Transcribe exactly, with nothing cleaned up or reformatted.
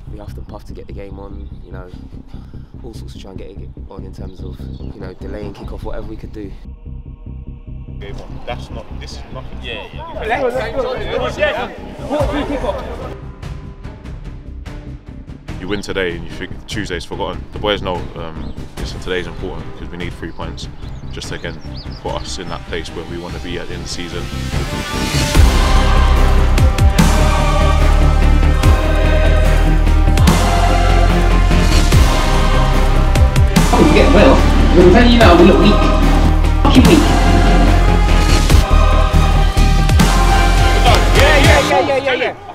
we huffed and puffed to get the game on, you know, all sorts of try and get it on in terms of, you know, delaying kick-off, whatever we could do. Game on. That's not, this is nothing. Yeah, yeah. Let's go, let's go. You win today and you think Tuesday's forgotten. The boys know um, listen, today's important because we need three points just to again put us in that place where we want to be at the end of the season. We get well. I'm telling you now, we look weak. Fucking weak. Yeah, yeah, yeah, yeah, yeah, yeah.